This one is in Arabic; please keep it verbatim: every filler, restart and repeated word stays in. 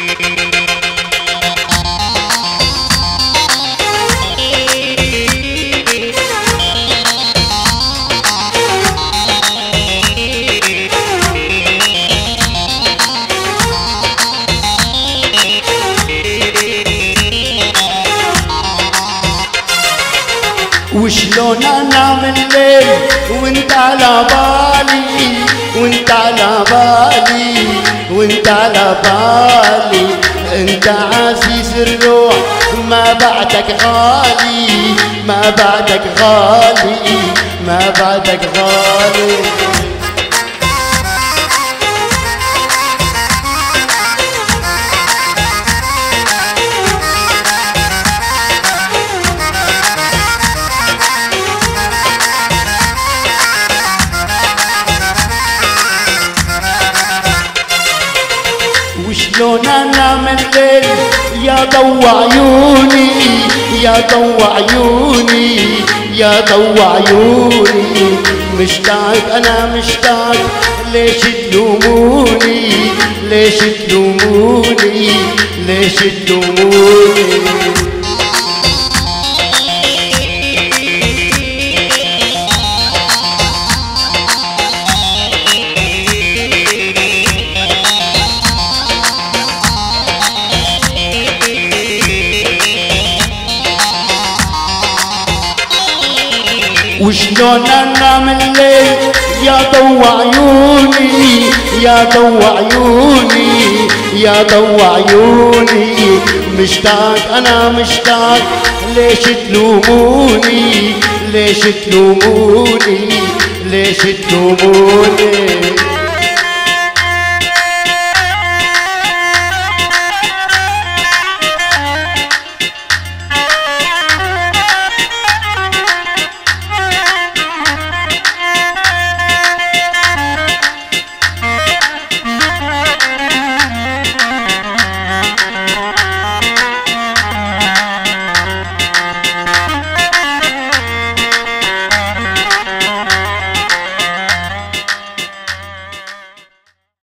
وشلون انام الليل وانت على بالي، وانت على بالي، وانت على بالي. انت عزيز الروح ما بعدك غالي، ما بعدك غالي، ما بعدك غالي. وشلون انام الليل يا ضو عيوني، يا ضو عيوني، يا ضو عيوني. مشتاق انا مشتاق، ليش تلوموني، ليش تلوموني، ليش تلوموني. وشلون انام الليل يا ضو عيوني، يا ضو عيوني، يا ضو عيوني. مشتاق انا مشتاق، ليش تلوموني، ليش تلوموني، ليش تلوموني.